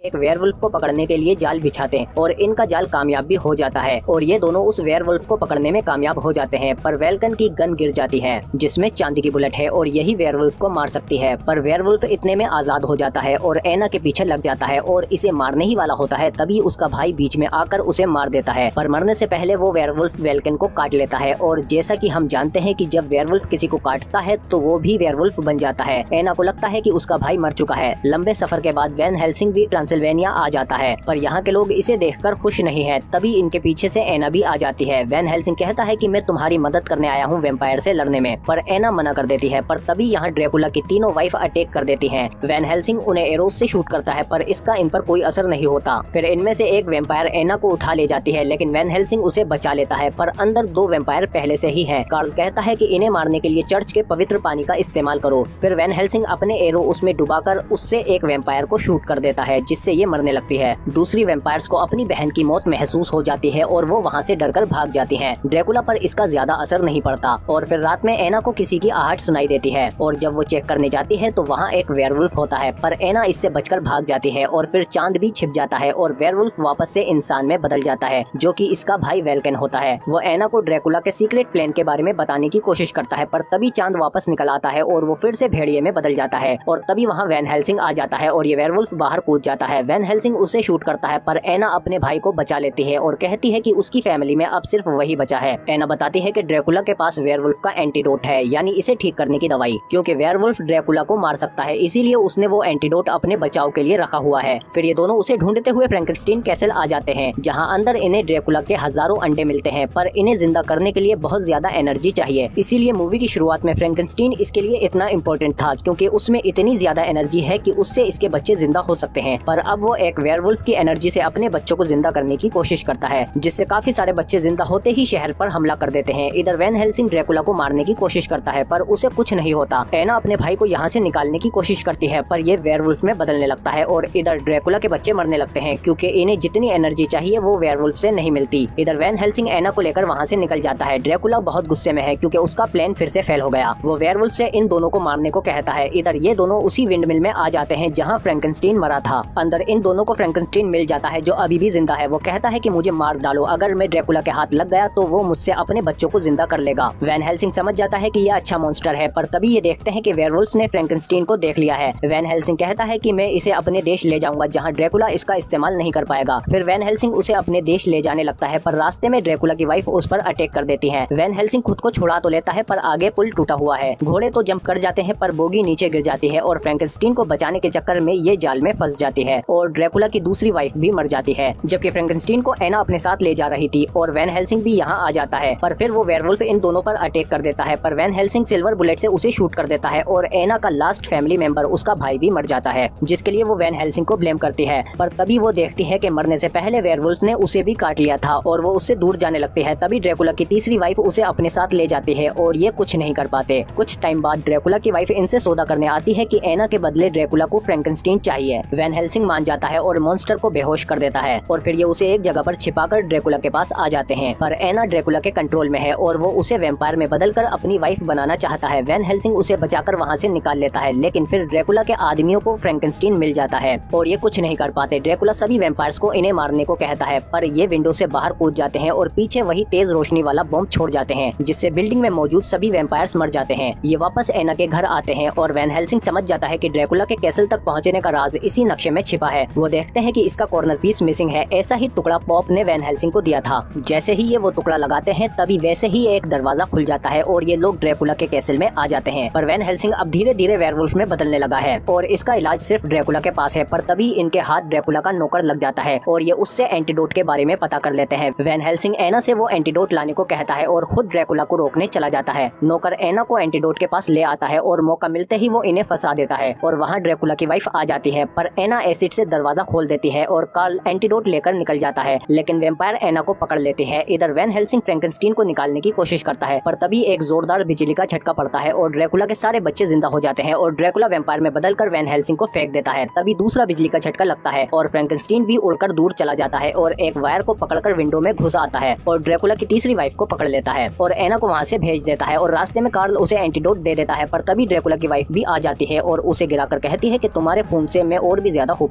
एक वेयरवुल्फ को पकड़ने के लिए जाल बिछाते हैं और इनका जाल कामयाब भी हो जाता है और ये दोनों उस वेयरवुल्फ को पकड़ने में कामयाब हो जाते हैं। पर वेल्कन की गन गिर जाती है जिसमें चांदी की बुलेट है और यही वेयरवुल्फ को मार सकती है। पर वेयरवुल्फ इतने में आजाद हो जाता है और एना के पीछे लग जाता है और इसे मारने ही वाला होता है, तभी उसका भाई बीच में आकर उसे मार देता है। पर मरने से पहले वो वेयरवुल्फ वेल्कन को काट लेता है और जैसा कि हम जानते हैं कि जब वेयरवुल्फ किसी को काटता है तो वो भी वेयरवुल्फ बन जाता है। एना को लगता है कि उसका भाई मर चुका है। लंबे सफर के बाद वैन हेल्सिंग भी ट्रांसिल्वेनिया आ जाता है, पर यहाँ के लोग इसे देखकर खुश नहीं है। तभी इनके पीछे से एना भी आ जाती है। वैन हेल्सिंग कहता है कि मैं तुम्हारी मदद करने आया हूँ वेम्पायर से लड़ने में, पर एना मना कर देती है। पर तभी यहाँ ड्रैकुला की तीनों वाइफ अटैक कर देती हैं। वैन हेल्सिंग उन्हें एरोस से शूट करता है पर इसका इन पर कोई असर नहीं होता। फिर इनमें से एक वेम्पायर एना को उठा ले जाती है, लेकिन वैन हेल्सिंग उसे बचा लेता है। पर अंदर दो वेम्पायर पहले से ही हैं। कार्ल कहता है कि इन्हें मारने के लिए चर्च के पवित्र पानी का इस्तेमाल करो। फिर वैन हेल्सिंग अपने एरो उसमें डुबाकर उससे एक वेम्पायर को शूट कर देता है, जिससे ये मरने लगती है। दूसरी वेम्पायर्स को अपनी बहन की मौत महसूस हो जाती है और वो वहाँ से डरकर भाग जाती हैं। ड्रैकुला पर इसका ज्यादा असर नहीं पड़ता और फिर रात में एना को किसी की आहट सुनाई देती है और जब वो चेक करने जाती है तो वहाँ एक वेयरवुल्फ होता है, पर एना इससे बचकर भाग जाती है और फिर चांद भी छिप जाता है और वेयरवुल्फ वापस से इंसान में बदल जाता है, जो कि इसका भाई वेल्कन होता है। वो एना को ड्रैकुला के सीक्रेट प्लान के बारे में बताने की कोशिश करता है, पर तभी चांद वापस निकल आता है और वो फिर से भेड़िए में बदल जाता है और तभी वहाँ वैन हेल्सिंग आ जाता है और ये वेयरवुल्फ बाहर कूद जाता है। वैन हेल्सिंग उसे शूट करता है, पर एना अपने भाई को बचा लेती है और कहती है कि उसकी फैमिली में अब सिर्फ वही बचा है। एना बताती है कि ड्रैकुला के पास वेयरवुल्फ का एंटीडोट है, यानी इसे ठीक करने की दवाई, क्योंकि वेयरवुल्फ ड्रैकुला को मार सकता है, इसीलिए उसने वो एंटीडोट अपने बचाव के लिए रखा हुआ है। फिर ये दोनों उसे ढूंढते हुए फ्रैंकेनस्टीन कैसल आ जाते हैं, जहाँ अंदर इन्हें ड्रैकुला के हजारों अंडे मिलते हैं, पर इन्हें जिंदा करने के लिए बहुत ज्यादा एनर्जी चाहिए। इसीलिए मूवी की शुरुआत में फ्रैंकेनस्टीन इसके लिए इतना इम्पोर्टेंट था, क्योंकि उसमें इतनी ज्यादा एनर्जी है कि उससे इसके बच्चे जिंदा हो सकते हैं। पर अब वो एक वेयरवुल्फ की एनर्जी से अपने बच्चों को जिंदा करने की कोशिश करता है, जिससे काफी सारे बच्चे जिंदा होते ही शहर पर हमला कर देते हैं। इधर वैन हेल्सिंग ड्रैकुला को मारने की कोशिश करता है, पर उसे कुछ नहीं होता। एना अपने भाई को यहाँ से निकालने की कोशिश करती है, पर ये वेयरवुल्फ में बदलने लगता है और इधर ड्रैकुला के बच्चे मरने लगते हैं, क्योंकि इन्हें जितनी एनर्जी चाहिए वो वेयरवुल्फ से नहीं मिलती। इधर वैन हेल्सिंग एना को लेकर वहाँ से निकल जाता है। ड्रैकुला बहुत गुस्से में है क्योंकि उसका प्लान फिर से फेल हो गया। वो वेयरवुल्फ से इन दोनों को मारने को कहता है। इधर ये दोनों उसी विंडमिल में आ जाते हैं जहाँ फ्रैंकेनस्टीन मरा था। अंदर इन दोनों को फ्रैंकेनस्टीन मिल जाता है, जो अभी भी जिंदा है। वो कहता है कि मुझे मार डालो, अगर मैं ड्रैकुला के हाथ लग गया तो वो मुझसे अपने बच्चों को जिंदा कर लेगा। वैन हेल्सिंग समझ जाता है कि ये अच्छा मॉन्स्टर है, पर तभी ये देखते हैं कि वेयरवुल्फ ने फ्रैंकेनस्टीन को देख लिया है। वैन हेल्सिंग कहता है कि मैं इसे अपने देश ले जाऊंगा जहाँ ड्रैकुला इसका इस्तेमाल नहीं कर पाएगा। फिर वैन हेल्सिंग उसे अपने देश ले जाने लगता है, पर रास्ते में ड्रैकुला की वाइफ उस पर अटैक कर देती है। वैन हेल्सिंग खुद को छुड़ा तो लेता है, पर आगे पुल टूटा हुआ है। घोड़े तो जंप कर जाते हैं, पर बोगी नीचे गिर जाती है और फ्रैंकेनस्टीन को बचाने के चक्कर में ये जाल में फंस जाती है और ड्रैकुला की दूसरी वाइफ भी मर जाती है, जबकि फ्रैंकेनस्टीन को एना अपने साथ ले जा रही थी और वैन हेल्सिंग भी यहाँ आ जाता है। पर फिर वो वेयरवुल्फ इन दोनों पर अटैक कर देता है, पर वैन हेल्सिंग सिल्वर बुलेट से उसे शूट कर देता है और एना का लास्ट फैमिली मेंबर उसका भाई भी मर जाता है, जिसके लिए वो वैन हेल्सिंग को ब्लेम करती है। पर तभी वो देखती है कि मरने से पहले वेयरवुल्फ ने उसे भी काट लिया था और वो उससे दूर जाने लगती है। तभी ड्रैकुला की तीसरी वाइफ उसे अपने साथ ले जाती है और ये कुछ नहीं कर पाते। कुछ टाइम बाद ड्रैकुला की वाइफ इनसे सौदा करने आती है कि एना के बदले ड्रैकुला को फ्रैंकेनस्टीन चाहिए। वैन हेल्सिंग मान जाता है और मॉन्स्टर को बेहोश कर देता है और फिर ये उसे एक जगह पर छिपाकर ड्रैकुला के पास आ जाते हैं। पर एना ड्रैकुला के कंट्रोल में है और वो उसे वेम्पायर में बदलकर अपनी वाइफ बनाना चाहता है। वैन हेल्सिंग उसे बचाकर वहाँ से निकाल लेता है, लेकिन फिर ड्रैकुला के आदमियों को फ्रैंकेनस्टीन मिल जाता है और ये कुछ नहीं कर पाते। ड्रैकुला सभी वेम्पायर्स को इन्हें मारने को कहता है, पर ये विंडो से बाहर कूद जाते हैं और पीछे वही तेज रोशनी वाला बॉम्ब छोड़ जाते हैं, जिससे बिल्डिंग में मौजूद सभी वेम्पायर्स मर जाते हैं। ये वापस एना के घर आते हैं और वैन हेल्सिंग समझ जाता है कि ड्रैकुला के कैसल तक पहुँचने का राज इसी नक्शे में छिपा है। वो देखते हैं कि इसका कॉर्नर पीस मिसिंग है। ऐसा ही टुकड़ा पॉप ने वैन हेल्सिंग को दिया था। जैसे ही ये वो टुकड़ा लगाते हैं तभी वैसे ही एक दरवाजा खुल जाता है और ये लोग ड्रैकुला के कैसल में आ जाते हैं। पर वैन हेल्सिंग अब धीरे धीरे वेयरवुल्फ में बदलने लगा है और इसका इलाज सिर्फ ड्रैकुला के पास है। पर तभी इनके हाथ ड्रैकुला का नौकर लग जाता है और ये उससे एंटीडोट के बारे में पता कर लेते हैं। वैन हेल्सिंग एना से वो एंटीडोट लाने को कहता है और खुद ड्रैकुला को रोकने चला जाता है। नौकर एना को एंटीडोट के पास ले आता है और मौका मिलते ही वो इन्हें फंसा देता है और वहाँ ड्रैकुला की वाइफ आ जाती है। पर एना एसिड से दरवाजा खोल देती है और कार्ल एंटीडोट लेकर निकल जाता है, लेकिन वेम्पायर एना को पकड़ लेते हैं। इधर वैन हेल्सिंग फ्रैंकेनस्टीन को निकालने की कोशिश करता है, पर तभी एक जोरदार बिजली का झटका पड़ता है और ड्रैकुला के सारे बच्चे जिंदा हो जाते हैं और ड्रैकुला वेम्पायर में बदलकर वैन हेल्सिंग को फेंक देता है। तभी दूसरा बिजली का झटका लगता है और फ्रैंकेनस्टीन भी उड़कर दूर चला जाता है और एक वायर को पकड़कर विंडो में घुस आता है और ड्रैकुला की तीसरी वाइफ को पकड़ लेता है और एना को वहाँ से भेज देता है और रास्ते में कार्ल उसे एंटीडोट दे देता है। पर तभी ड्रैकुला की वाइफ भी आ जाती है और उसे गिराकर कहती है कि तुम्हारे खून से मैं और भी ज्यादा खूबसूरत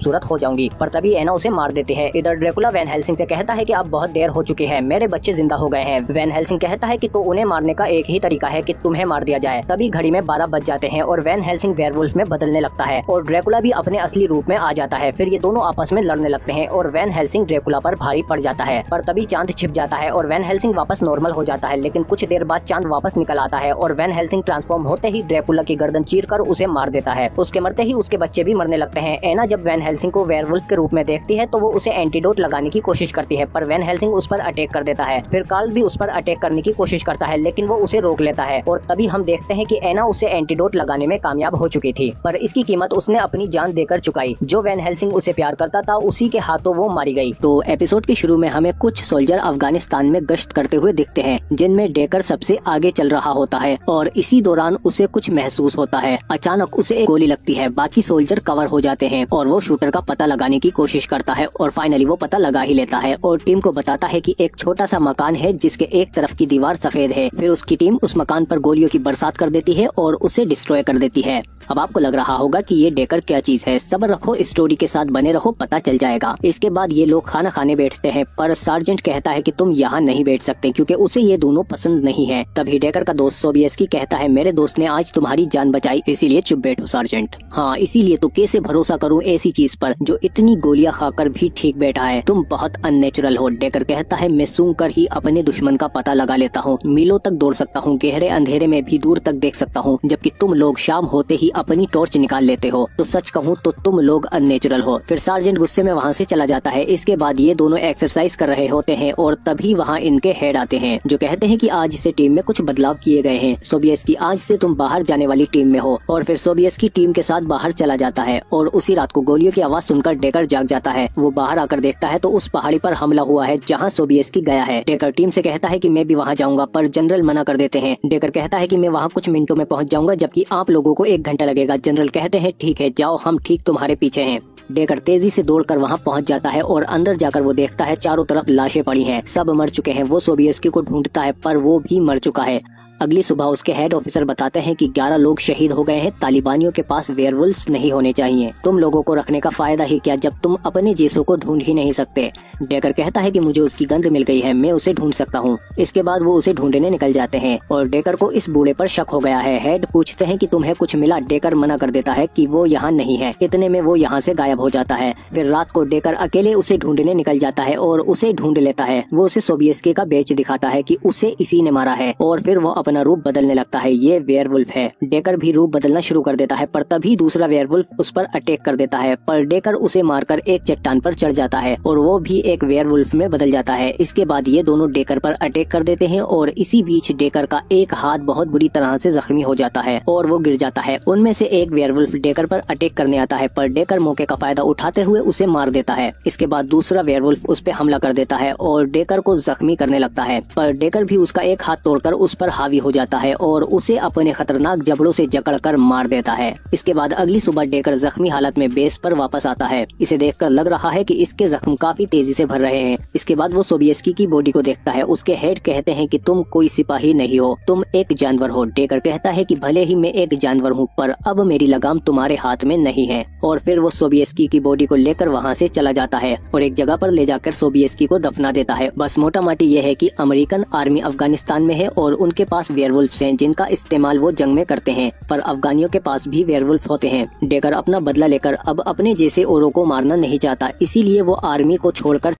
खूबसूरत हो जाऊंगी। पर तभी एना उसे मार देती है। इधर ड्रैकुला वैन हेल्सिंग से कहता है कि अब बहुत देर हो चुकी है, मेरे बच्चे जिंदा हो गए हैं। वैन हेल्सिंग कहता है कि तो उन्हें मारने का एक ही तरीका है कि तुम्हें मार दिया जाए। तभी घड़ी में 12 बज जाते हैं और वैन हेल्सिंग वेयरवुल्फ में बदलने लगता है और ड्रैकुला भी अपने असली रूप में आ जाता है। फिर ये दोनों आपस में लड़ने लगते हैं और वैन हेल्सिंग ड्रैकुला पर भारी पड़ जाता है। पर तभी चांद छिप जाता है और वैन हेल्सिंग वापस नॉर्मल हो जाता है। लेकिन कुछ देर बाद चांद वापस निकल आता है और वैन हेल्सिंग ट्रांसफॉर्म होते ही ड्रैकुला की गर्दन चीरकर उसे मार देता है। उसके मरते ही उसके बच्चे भी मरने लगते हैं। एना जब वैन हेल्सिंग को वेयरवुल्फ के रूप में देखती है तो वो उसे एंटीडोट लगाने की कोशिश करती है, पर वैन हेल्सिंग उस पर अटैक कर देता है। फिर कार्ल भी उस पर अटैक करने की कोशिश करता है, लेकिन वो उसे रोक लेता है और तभी हम देखते हैं कि एना उसे एंटीडोट लगाने में कामयाब हो चुकी थी, पर इसकी कीमत उसने अपनी जान देकर चुकाई। जो वैन हेल्सिंग उसे प्यार करता था उसी के हाथों वो मारी गई। तो एपिसोड के शुरू में हमें कुछ सोल्जर अफगानिस्तान में गश्त करते हुए दिखते हैं, जिनमें डेकर सबसे आगे चल रहा होता है और इसी दौरान उसे कुछ महसूस होता है। अचानक उसे एक गोली लगती है, बाकी सोल्जर कवर हो जाते हैं और वो शूटर का पता लगाने की कोशिश करता है और फाइनली वो पता लगा ही लेता है और टीम को बताता है कि एक छोटा सा मकान है जिसके एक तरफ की दीवार सफेद है। फिर उसकी टीम उस मकान पर गोलियों की बरसात कर देती है और उसे डिस्ट्रॉय कर देती है। अब आपको लग रहा होगा कि ये डेकर क्या चीज है, सब्र रखो, स्टोरी के साथ बने रहो, पता चल जाएगा। इसके बाद ये लोग खाना खाने बैठते हैं, पर सार्जेंट कहता है कि तुम यहाँ नहीं बैठ सकते क्योंकि उसे ये दोनों पसंद नहीं है। तभी डेकर का दोस्त सोबिएस्की कहता है, मेरे दोस्त ने आज तुम्हारी जान बचाई, इसीलिए चुप बैठो सार्जेंट। हाँ, इसीलिए तो कैसे भरोसा करूँ ऐसी चीज पर जो इतनी गोलियां खाकर भी ठीक बैठा है, तुम बहुत अननेचुरल हो। डेकर कहता है, मैं सूंघ कर ही अपने दुश्मन का पता लगा लेता हूँ, मीलों तक दौड़ सकता हूँ, गहरे अंधेरे में भी दूर तक देख सकता हूँ, जबकि तुम लोग शाम होते ही अपनी टॉर्च निकाल लेते हो। तो सच कहूँ तो तुम लोग अननेचुरल हो। फिर सार्जेंट गुस्से में वहाँ से चला जाता है। इसके बाद ये दोनों एक्सरसाइज कर रहे होते हैं और तभी वहाँ इनके हेड आते हैं जो कहते हैं कि आज से टीम में कुछ बदलाव किए गए हैं। सोबिएस्की, आज से तुम बाहर जाने वाली टीम में हो। और फिर सोबिएस्की टीम के साथ बाहर चला जाता है और उसी रात को गोलियों की आवाज सुनकर डेकर जाग जाता है। वो बाहर आकर देखता है तो उस पहाड़ी पर हमला हुआ है जहाँ सोबिएस्की गया है। डेकर टीम से कहता है कि मैं भी वहाँ जाऊंगा, पर जनरल मना कर देते हैं। डेकर कहता है कि मैं वहाँ कुछ मिनटों में पहुँच जाऊंगा, जबकि आप लोगों को 1 घंटा लगेगा। जनरल कहते हैं ठीक है, जाओ, हम ठीक तुम्हारे पीछे हैं। डेकर तेजी से दौड़कर वहां पहुंच जाता है और अंदर जाकर वो देखता है चारों तरफ लाशें पड़ी हैं, सब मर चुके हैं। वो सोबिएस्की को ढूंढता है पर वो भी मर चुका है। अगली सुबह उसके हेड ऑफिसर बताते हैं कि 11 लोग शहीद हो गए हैं। तालिबानियों के पास वेयरवुल्व्स नहीं होने चाहिए। तुम लोगों को रखने का फायदा ही क्या जब तुम अपने जैसों को ढूंढ ही नहीं सकते। डेकर कहता है कि मुझे उसकी गंध मिल गई है, मैं उसे ढूंढ सकता हूँ। इसके बाद वो उसे ढूंढने निकल जाते हैं और डेकर को इस बूढ़े पर शक हो गया है। हेड पूछते हैं कि तुम्हें कुछ मिला। डेकर मना कर देता है कि वो यहाँ नहीं है। इतने में वो यहाँ से गायब हो जाता है। फिर रात को डेकर अकेले उसे ढूंढने निकल जाता है और उसे ढूंढ लेता है। वो उसे सोबिएस्की का बैच दिखाता है कि उसे इसी ने मारा है और फिर वो अपना रूप बदलने लगता है। ये वेयरवुल्फ है। डेकर भी रूप बदलना शुरू कर देता है, पर तभी दूसरा वेयरवुल्फ उस पर अटैक कर देता है, पर डेकर उसे मारकर एक चट्टान पर चढ़ जाता है और वो भी एक वेयरवुल्फ में बदल जाता है। इसके बाद ये दोनों डेकर पर अटैक कर देते हैं और इसी बीच डेकर का एक हाथ बहुत बुरी तरह से जख्मी हो जाता है और वो गिर जाता है। उनमें से एक वेयरवुल्फ डेकर पर अटैक करने आता है, पर डेकर मौके का फायदा उठाते हुए उसे मार देता है। इसके बाद दूसरा वेयरवुल्फ उस पर हमला कर देता है और डेकर को जख्मी करने लगता है, पर डेकर भी उसका एक हाथ तोड़कर उस पर हावी हो जाता है और उसे अपने खतरनाक जबड़ों से जकड़कर मार देता है। इसके बाद अगली सुबह डेकर जख्मी हालत में बेस पर वापस आता है। इसे देखकर लग रहा है कि इसके जख्म काफी तेजी से भर रहे हैं। इसके बाद वो सोबिएस्की की बॉडी को देखता है। उसके हेड कहते हैं कि तुम कोई सिपाही नहीं हो, तुम एक जानवर हो। डेकर कहता है कि भले ही मैं एक जानवर हूँ, पर अब मेरी लगाम तुम्हारे हाथ में नहीं है। और फिर वो सोबिएस्की की बॉडी को लेकर वहाँ से चला जाता है और एक जगह पर ले जाकर सोबिएस्की को दफना देता है। बस मोटा मोटी ये है कि अमेरिकन आर्मी अफगानिस्तान में है और उनके पास वेयरवुल्फ्स हैं जिनका इस्तेमाल वो जंग में करते हैं, पर अफगानियों के पास भी वेयरवुल्फ होते हैं। डेकर अपना बदला लेकर अब अपने जैसे औरों को मारना नहीं चाहता, इसीलिए वो आर्मी को छोड़कर